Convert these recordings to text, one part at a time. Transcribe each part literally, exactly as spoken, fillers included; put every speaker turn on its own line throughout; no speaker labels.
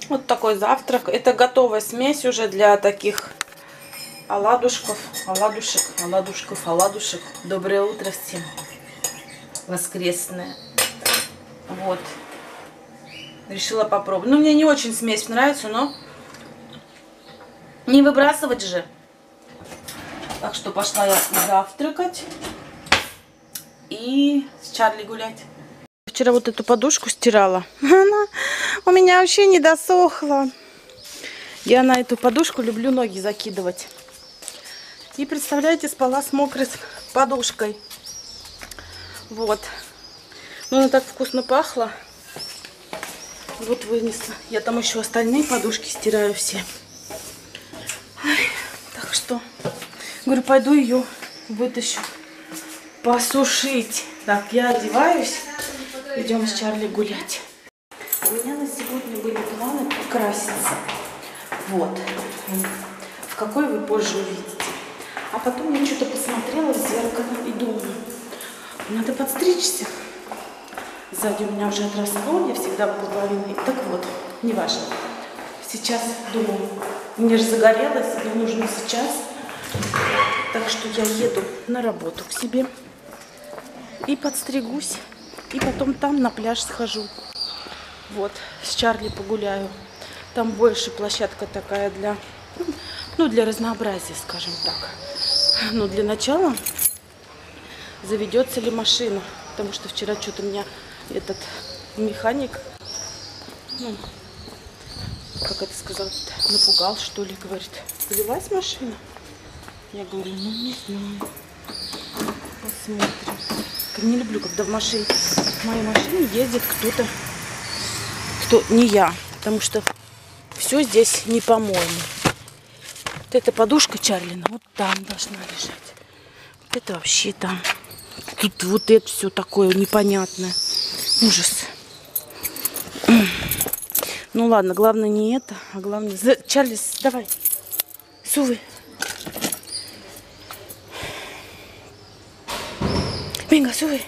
Вот такой завтрак. Это готовая смесь уже для таких оладушков, оладушек, оладушков, оладушек. Доброе утро всем. Воскресное. Вот. Решила попробовать. Ну, мне не очень смесь нравится, но не выбрасывать же. Так что пошла я завтракать и с Чарли гулять. Вчера вот эту подушку стирала. Она у меня вообще не досохла. Я на эту подушку люблю ноги закидывать. И представляете, спала с мокрой подушкой. Вот. Но она так вкусно пахла. Вот вынесла. Я там еще остальные подушки стираю все. Ой, так что, говорю, пойду ее вытащу посушить. Так, я одеваюсь. Идем с Чарли гулять. У меня на сегодня были планы покраситься. Вот. В какой вы позже увидите. А потом я что-то посмотрела в зеркало и думаю, надо подстричься. Сзади у меня уже отросло, я всегда по половине. Так вот, неважно. Сейчас думаю, мне же загорелось, мне нужно сейчас. Так что я еду на работу к себе и подстригусь. И потом там на пляж схожу. Вот, с Чарли погуляю. Там больше площадка такая для, ну, для разнообразия, скажем так. Но для начала, заведется ли машина. Потому что вчера что-то меня этот механик, ну, как это сказал, напугал, что ли, говорит. Завелась машина? Я говорю, ну, не знаю. Посмотрим. Не люблю, когда в машине, в моей машине ездит кто-то, кто не я, потому что все здесь не по-моему. Вот эта подушка Чарлина вот там должна лежать. Вот это вообще там. Тут вот это все такое непонятное. Ужас. Ну ладно, главное не это, а главное... Чарли, давай, сувы. Venga, sube.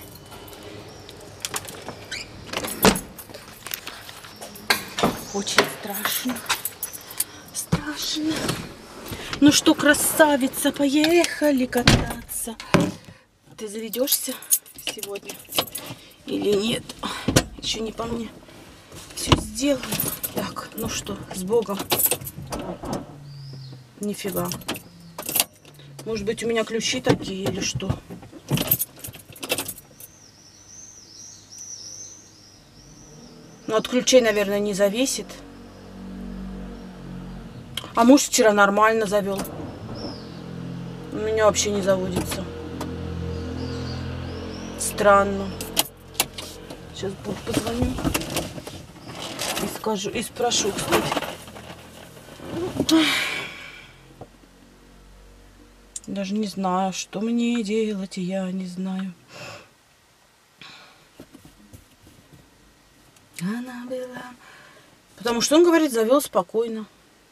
Очень страшно. Страшно. Ну что, красавица, поехали кататься. Ты заведешься сегодня или нет? Еще не по мне. Все сделано. Так, ну что, с Богом. Нифига. Может быть, у меня ключи такие или что? Но от ключей, наверное, не зависит. А муж вчера нормально завел. У меня вообще не заводится. Странно. Сейчас позвоню. И скажу, и спрошу, кстати. Даже не знаю, что мне делать, я не знаю. Она была... Потому что он, говорит, завел спокойно.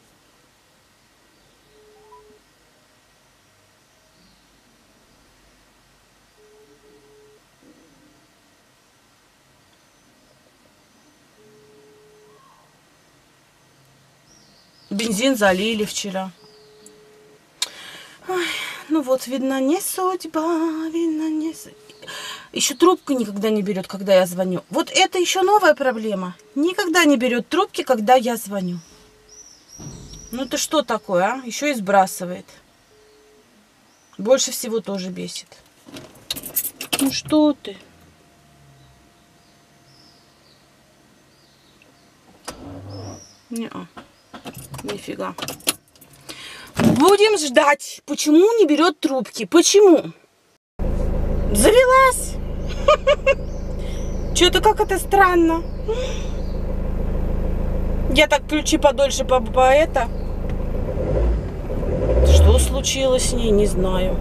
Бензин залили вчера. Ой, ну вот, видно, не судьба, видно, не судьба. Еще трубку никогда не берет, когда я звоню. Вот это еще новая проблема. Никогда не берет трубки, когда я звоню. Ну это что такое, а? Еще и сбрасывает. Больше всего тоже бесит. Ну что ты? Не-а. Нифига. Будем ждать. Почему не берет трубки? Почему? Завелась. Что-то как это странно. Я так ключи подольше по, по это. Что случилось с ней, не знаю.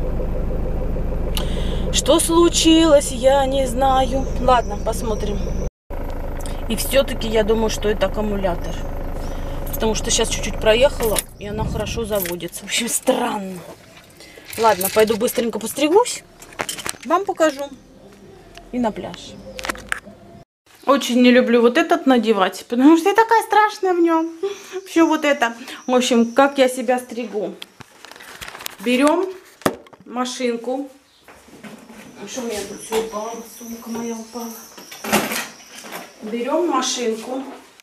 Что случилось, я не знаю. Ладно, посмотрим. И все-таки я думаю, что это аккумулятор. Потому что сейчас чуть-чуть проехала, и она хорошо заводится. В общем, странно. Ладно, пойду быстренько постригусь. Вам покажу. И на пляж. Очень не люблю вот этот надевать, потому что я такая страшная в нем. Все вот это. В общем, как я себя стригу. Берем машинку. Что у меня тут все упало? Сумка моя упала. Берем машинку.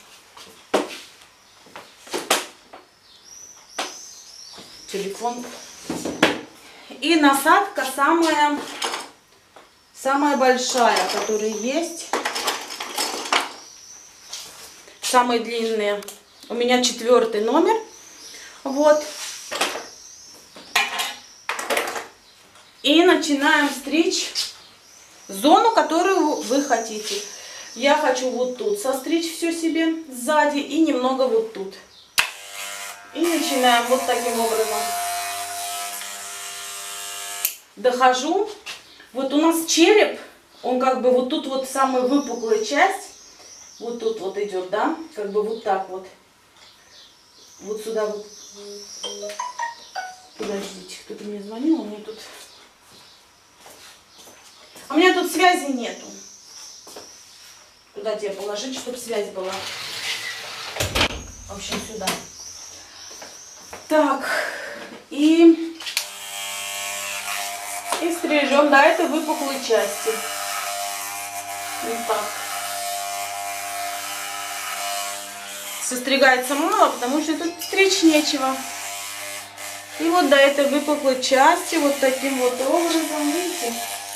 Телефон. И насадка самая, самая большая, которая есть. Самые длинные. У меня четвертый номер. Вот. И начинаем стричь зону, которую вы хотите. Я хочу вот тут состричь все себе сзади и немного вот тут. И начинаем вот таким образом. Дохожу. Вот у нас череп, он как бы вот тут вот самая выпуклая часть. Вот тут вот идет, да? Как бы вот так вот. Вот сюда вот. Подождите, кто-то мне звонил, у меня тут... А у меня тут связи нету. Куда тебе положить, чтобы связь была? В общем, сюда. Так. И... И стрижем до этой выпуклой части. Вот так. Состригается мало, потому что тут стричь нечего. И вот до этой выпуклой части вот таким вот образом, видите?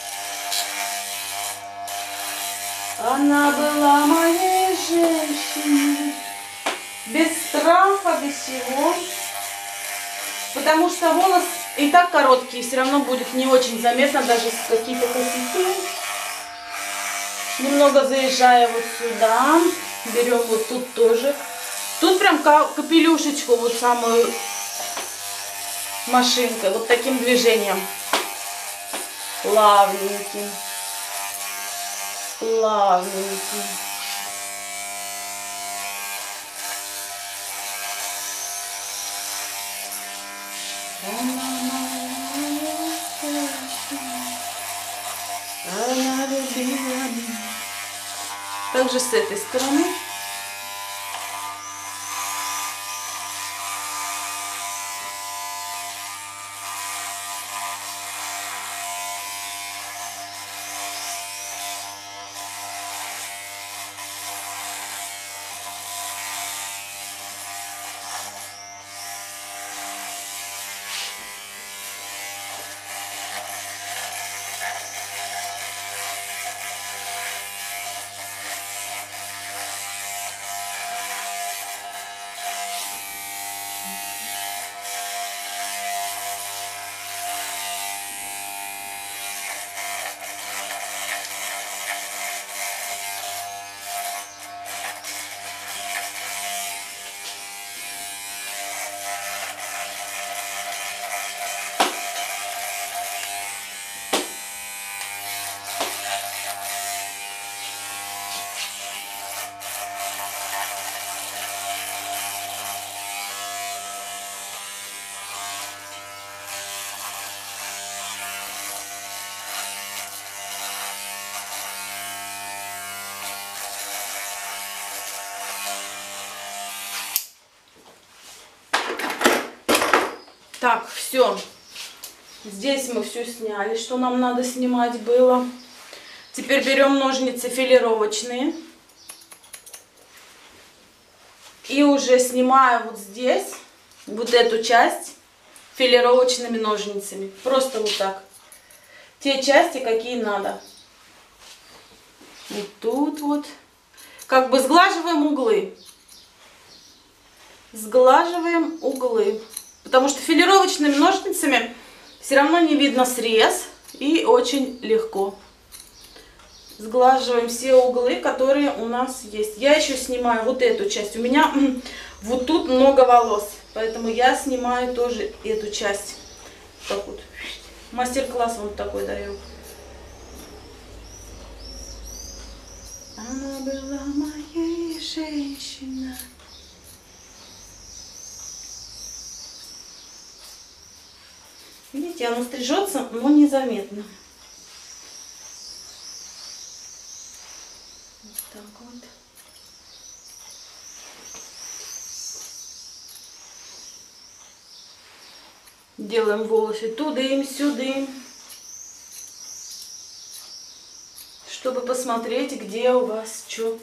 Она была моей женщиной, без страха, без всего. Потому что волос и так короткий, все равно будет не очень заметно, даже с какие-то косяки. Немного заезжая вот сюда, берем вот тут тоже. Тут прям капелюшечку, вот самую машинкой, вот таким движением. Плавненьким. Плавненьким. Она любила меня. Также с этой стороны. Так, все. Здесь мы все сняли, что нам надо снимать было. Теперь берем ножницы филировочные. И уже снимаю вот здесь, вот эту часть филировочными ножницами. Просто вот так. Те части, какие надо. Вот тут вот. Как бы сглаживаем углы. Сглаживаем углы. Потому что филировочными ножницами все равно не видно срез. И очень легко. Сглаживаем все углы, которые у нас есть. Я еще снимаю вот эту часть. У меня вот тут много волос. Поэтому я снимаю тоже эту часть. Так вот. Мастер-класс вот такой даю. Она была моей женщиной. Видите, оно стрижется, но незаметно. Так вот. Делаем волосы тудым-сюдым, чтобы посмотреть, где у вас что.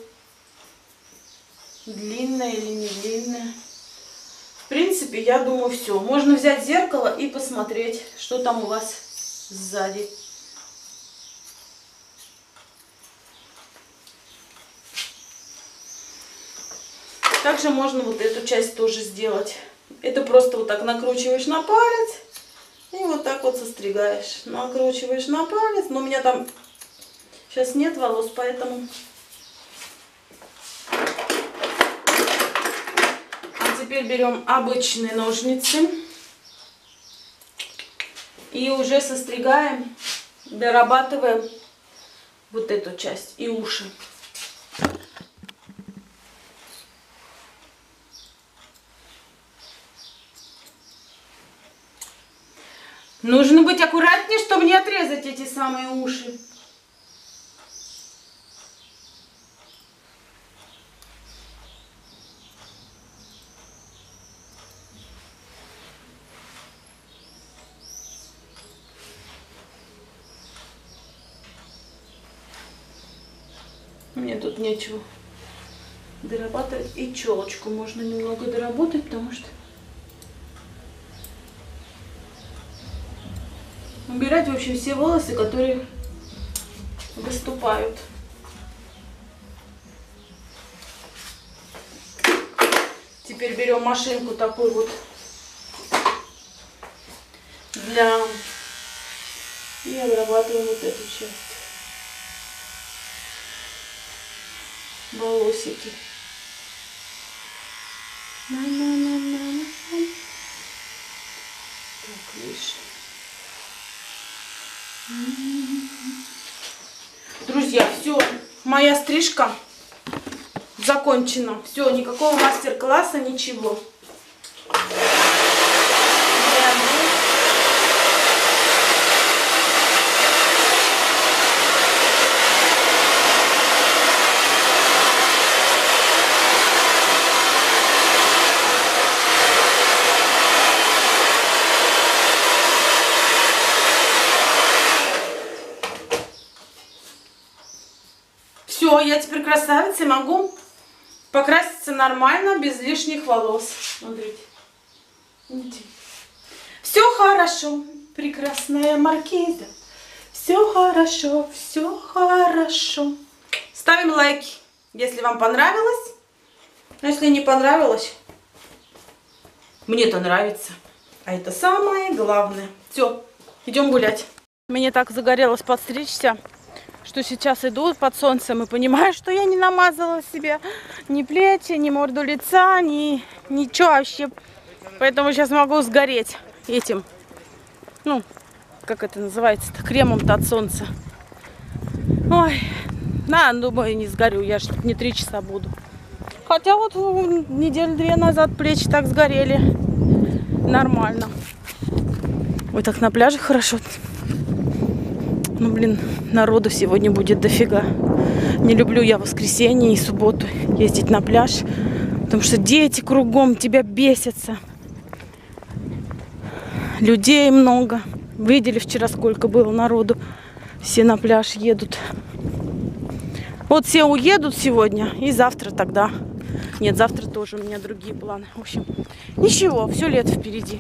Длинное или не длинное. В принципе, я думаю, все. Можно взять зеркало и посмотреть, что там у вас сзади. Также можно вот эту часть тоже сделать. Это просто вот так накручиваешь на палец и вот так вот состригаешь. Накручиваешь на палец. Но у меня там сейчас нет волос, поэтому... А теперь берем обычные ножницы и уже состригаем, дорабатываем вот эту часть и уши. Нужно быть аккуратнее, чтобы не отрезать эти самые уши. Мне тут нечего дорабатывать. И челочку можно немного доработать, потому что убирать, в общем, все волосы, которые выступают. Теперь берем машинку такую вот для... и обрабатываем вот эту часть. Волосики. На-на-на-на-на. Так, видишь. Друзья, все, моя стрижка закончена. Все, никакого мастер-класса, ничего. Все, я теперь красавица и могу покраситься нормально, без лишних волос. Смотрите. Видите? Все хорошо, прекрасная маркиза. Все хорошо, все хорошо. Ставим лайки, если вам понравилось. Но если не понравилось, мне-то нравится. А это самое главное. Все, идем гулять. Мне так загорелось подстричься, что сейчас иду под солнцем и понимаю, что я не намазала себе ни плечи, ни морду лица, ни ничего вообще. Поэтому сейчас могу сгореть этим, ну, как это называется-то, кремом-то от солнца. Ой, да, думаю, не сгорю, я же не три часа буду. Хотя вот неделю-две назад плечи так сгорели. Нормально. Ой, так на пляже хорошо. Ну, блин, народу сегодня будет дофига. Не люблю я в воскресенье и субботу ездить на пляж, потому что дети кругом тебя бесятся. Людей много. Видели вчера, сколько было народу. Все на пляж едут. Вот все уедут сегодня, и завтра тогда. Нет, завтра тоже у меня другие планы. В общем, ничего, все лето впереди.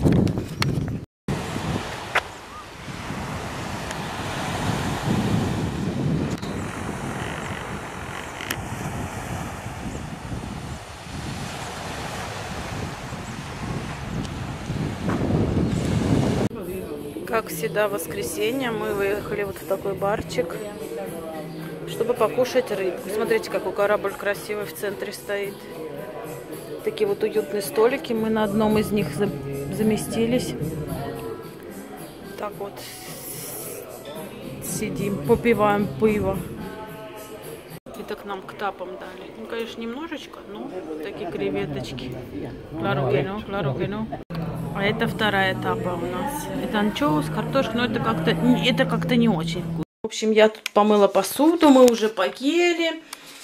Как всегда, в воскресенье мы выехали вот в такой барчик, чтобы покушать рыбку. Смотрите, какой корабль красивый в центре стоит. Такие вот уютные столики. Мы на одном из них заместились. Так вот сидим, попиваем пиво. Это к нам к тапам дали. Ну, конечно, немножечко, но такие креветочки. Кларукино, кларукино. А это вторая тапа у нас. Это анчоус, картошка, но это как-то это как-то не очень вкусно. В общем, я тут помыла посуду, мы уже поели.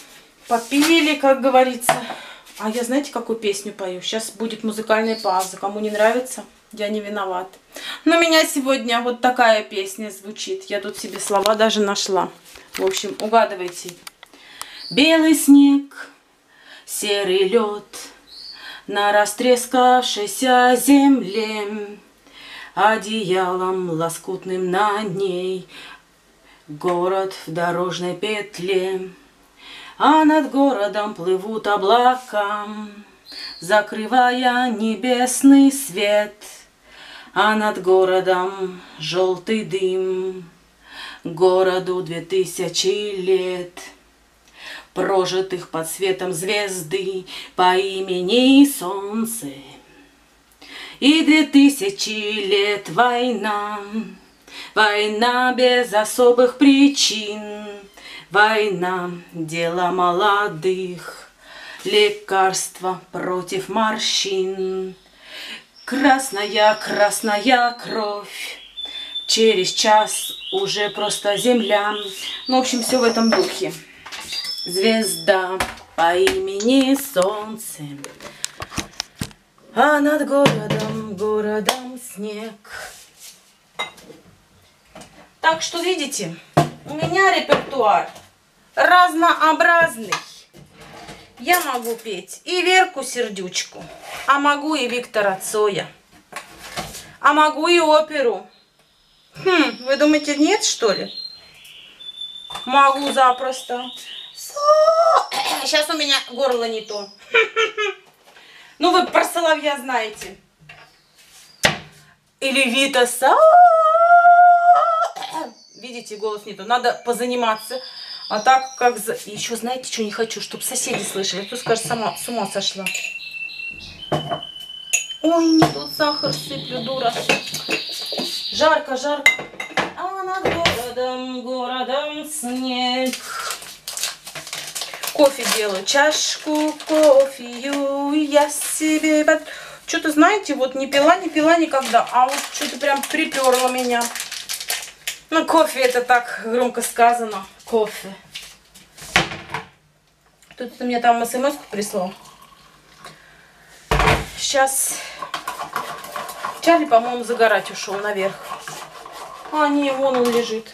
Попили, как говорится. А я, знаете, какую песню пою? Сейчас будет музыкальная пауза. Кому не нравится, я не виноват. Но у меня сегодня вот такая песня звучит. Я тут себе слова даже нашла. В общем, угадывайте. Белый снег, серый лед на растрескавшейся земле, одеялом лоскутным на ней город в дорожной петле. А над городом плывут облака, закрывая небесный свет. А над городом желтый дым, городу две тысячи лет, прожитых под светом звезды по имени Солнце. И две тысячи лет война, война без особых причин. Война – дело молодых, лекарство против морщин. Красная, красная кровь, через час уже просто земля. Ну, в общем, все в этом духе. Звезда по имени Солнце, а над городом, городом снег. Так что, видите, у меня репертуар разнообразный. Я могу петь и Верку Сердючку, а могу и Виктора Цоя, а могу и оперу. Хм, вы думаете, нет, что ли? Могу запросто. Сейчас у меня горло не то. Ну, вы про соловья знаете. Или Витаса. Видите, голос не то. Надо позаниматься. А так как... За... Еще знаете, что не хочу? Чтобы соседи слышали. Кто скажет, сама с ума сошла. Ой, не тут сахар сыплю, дура. Жарко, жарко. А над городом, городом снег. Кофе делаю. Чашку кофею я себе... Что-то, знаете, вот не пила, не пила никогда. А вот что-то прям приперло меня. Ну, кофе это так громко сказано. Кофе. Тут мне там смс-ку прислал. Сейчас Чарли, по-моему, загорать ушел наверх. А, не, вон он лежит.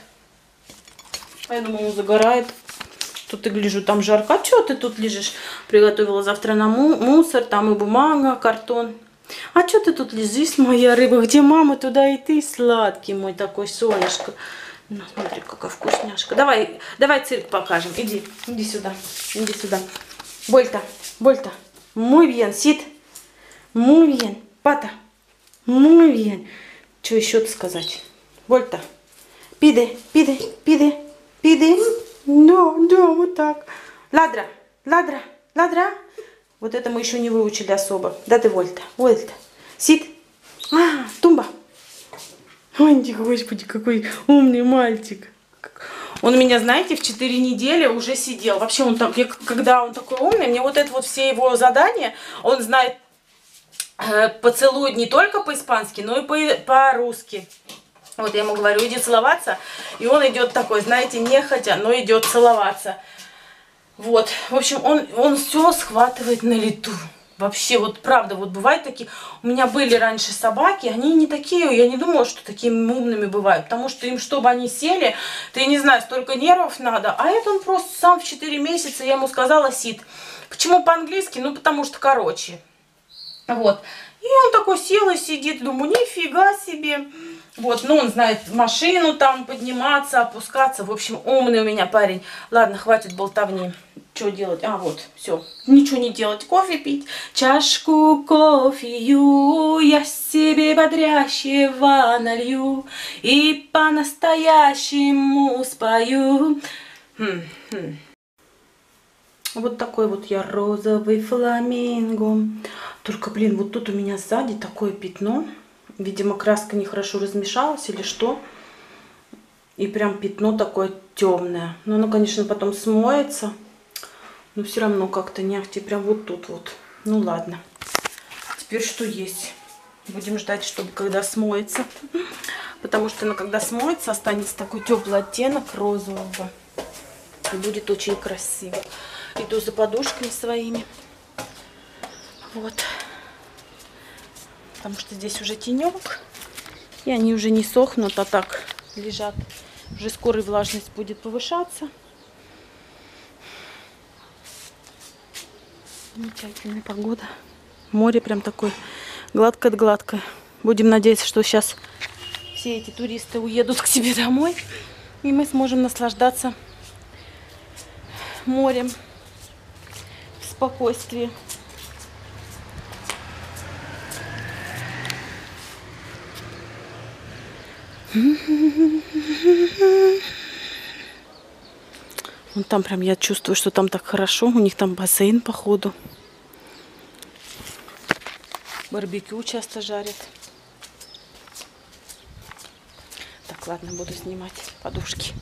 А я думаю, он загорает. Тут и гляжу, там жарко. А что ты тут лежишь? Приготовила завтра на му мусор. Там и бумага, картон. А что ты тут лежишь, моя рыба? Где мама, туда и ты, сладкий мой такой, солнышко. Ну, смотри, какая вкусняшка. Давай, давай цирк покажем. Иди, иди сюда, иди сюда. Больта, Больта. Muy bien, сид. Muy bien, пата. Muy bien. Что еще сказать? Больта. Пиде, пиде, пиде, пиде. Да, да, вот так. Ладра, ладра, ладра. Вот это мы еще не выучили особо. Да ты, Вольта, Вольта. Сид. А, тумба. Ой, господи, какой умный мальчик. Он у меня, знаете, в четыре недели уже сидел. Вообще, он там, когда он такой умный, мне вот это вот все его задания, он знает э, поцелует не только по-испански, но и по-русски. Вот я ему говорю, иди целоваться. И он идет такой, знаете, нехотя, но идет целоваться. Вот, в общем, он, он все схватывает на лету. Вообще, вот правда, вот бывают такие... У меня были раньше собаки, они не такие, я не думала, что такими умными бывают. Потому что им, чтобы они сели, ты не знаю, столько нервов надо. А это он просто сам в четыре месяца, я ему сказала, сид. Почему по-английски? Ну, потому что короче. Вот. И он такой сел и сидит, думаю, нифига себе. Вот, ну, он знает машину там подниматься, опускаться. В общем, умный у меня парень. Ладно, хватит болтовни. Что делать? А, вот, все. Ничего не делать. Кофе пить. Чашку кофею я себе бодрящего налью и по-настоящему спою. Хм, хм. Вот такой вот я розовый фламинго. Только, блин, вот тут у меня сзади такое пятно. Видимо, краска нехорошо размешалась или что. И прям пятно такое темное. Но оно, конечно, потом смоется. Но все равно как-то не ахти. Прям вот тут вот. Ну ладно. Теперь что есть? Будем ждать, чтобы когда смоется. Потому что, ну, когда смоется, останется такой теплый оттенок розового. И будет очень красиво. Иду за подушками своими. Вот. Потому что здесь уже тенек. И они уже не сохнут, а так лежат. Уже скоро и влажность будет повышаться. Замечательная погода. Море прям такое гладкое-гладкое. Будем надеяться, что сейчас все эти туристы уедут к себе домой. И мы сможем наслаждаться морем в спокойствии. Вон там прям я чувствую, что там так хорошо. У них там бассейн, походу. Барбекю часто жарят. Так, ладно, буду снимать подушки.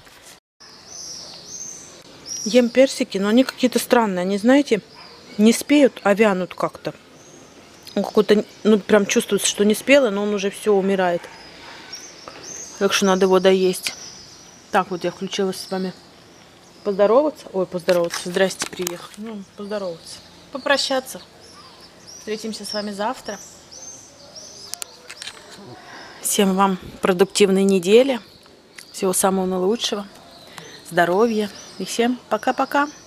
Ем персики, но они какие-то странные. Они, знаете, не спеют, а вянут как-то. Он какой-то, ну, прям чувствуется, что не спелый, но он уже все умирает. Так что надо его доесть. Так, вот я включилась с вами поздороваться. Ой, поздороваться. Здрасте, приехали. Ну, поздороваться. Попрощаться. Встретимся с вами завтра. Всем вам продуктивной недели. Всего самого наилучшего. Здоровья. И всем пока-пока.